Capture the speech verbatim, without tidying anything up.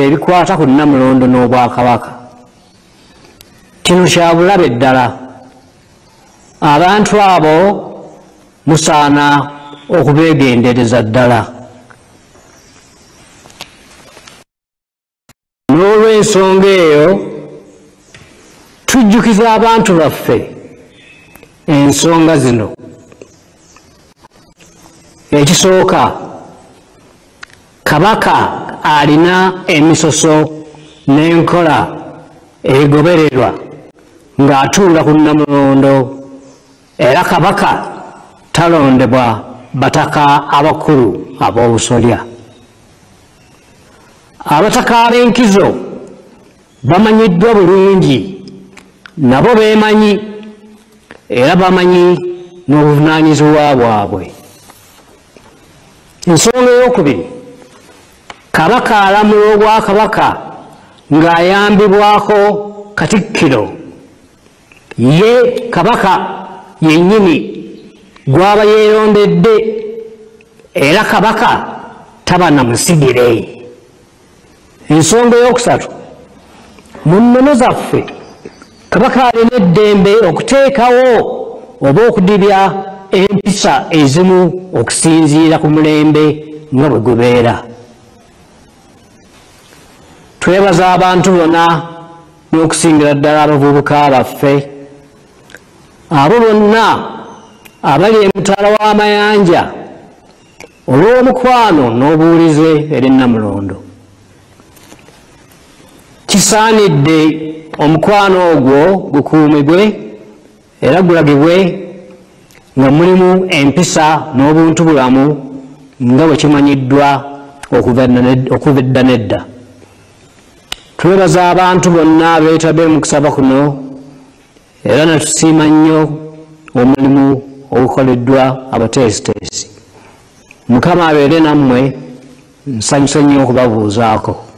byaffe ebikwata ku Nnamulondo n'Obwakabaka. Kino kya bulabe ddala. Abantu abo musaana okubeegendereza ddala. N'olw'ensonga eyo tujjukiza abantu baffe ensonga zino. Ekisooka, Kabaka alina emisoso n'enkola egobererwa ng'atuula ku Nnamulondo, era Kabaka talondebwa bataka abakulu ab'obusolya. Abataka ab'enkizo bamanyiddwa bulungi, nabo beemanyi era bamanyi n'obuvunaanyizibwa bwabwe. Ensonga ey'okubiri, Kabaka alamula Obwakabaka ng'ayambibwako Katikkiro. Ye Kabaka yennyini gw'aba yeerondedde, era Kabaka taba na musigire. Ensonga ey'okusatu, mu nnono zaffe Kabaka alina eddembe okuteekawo oba okudibya empisa ezimu okusinziira ku mulembe nga bwe gubeera. Twebaza abantu bonna n'okusingira ddala abavubuka baffe, abo bonna abali emutaala w'amayanja olw'omukwano n'obuwulize eri Nnamulondo. Kisaanidde omukwano ogwo gukuumibwe era gulagibwe nga mulimu empisa n'obuntu bulamu nga bwe kimanyiddwa okuva edda n'edda. Twebaza abantu bonna abeetabye mu kusaba kuno era ne tusiima nnyo omulimu ogukoleddwa abateesiteesi. Mukama abeere nammwe, nsanyuse nnyo okubabuuzaako.